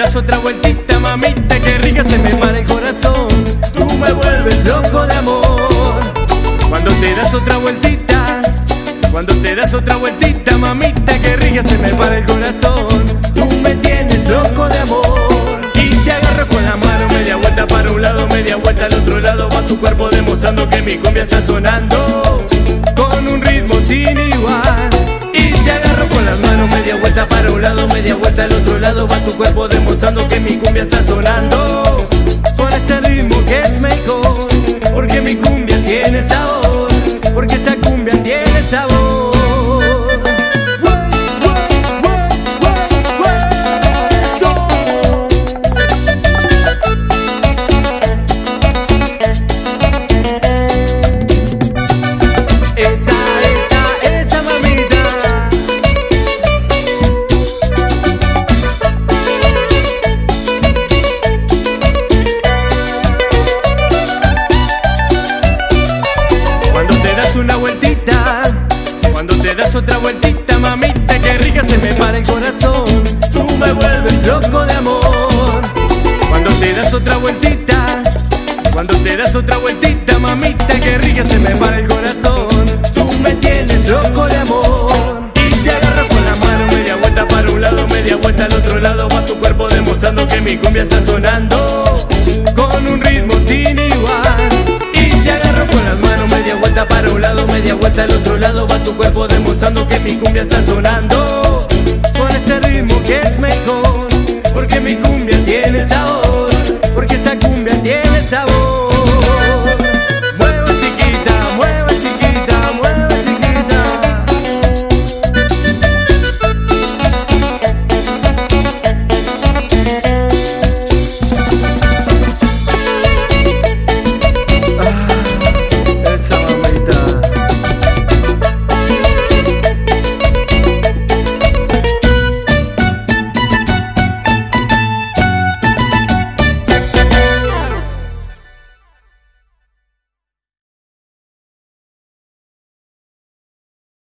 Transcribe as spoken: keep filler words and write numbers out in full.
das otra vueltita, mamita, qué rica se me para el corazón. Tú me vuelves loco de amor. Cuando te das otra vueltita, cuando te das otra vueltita, mamita, qué rica se me para el corazón. Tú me tienes loco de amor. Y te agarro con la mano, media vuelta para un lado, media vuelta al otro lado. Va tu cuerpo demostrando que mi cumbia está sonando con un ritmo sin igual. Y te agarro con las manos, media vuelta para un lado, media vuelta al otro lado. Va tu cuerpo demostrando que mi cumbia está sonando con ese ritmo que es mejor. Porque mi cumbia tiene sabor, porque esta cumbia tiene sabor. Esa, esa, esa mamita. Cuando te das una vueltita, cuando te das otra vueltita, mamita, qué rica se me para el corazón. Tú me vuelves loco de amor. Cuando te das otra vueltita, cuando te das otra vueltita, mamita, qué rica se me para el corazón. Tú me tienes loco de amor. Y te agarro con la mano, media vuelta para un lado, media vuelta al otro lado. Va tu cuerpo demostrando que mi cumbia está sonando con un ritmo sin igual. Y te agarro con las manos, media vuelta para un lado, media vuelta al otro lado. Va tu cuerpo demostrando que mi cumbia está sonando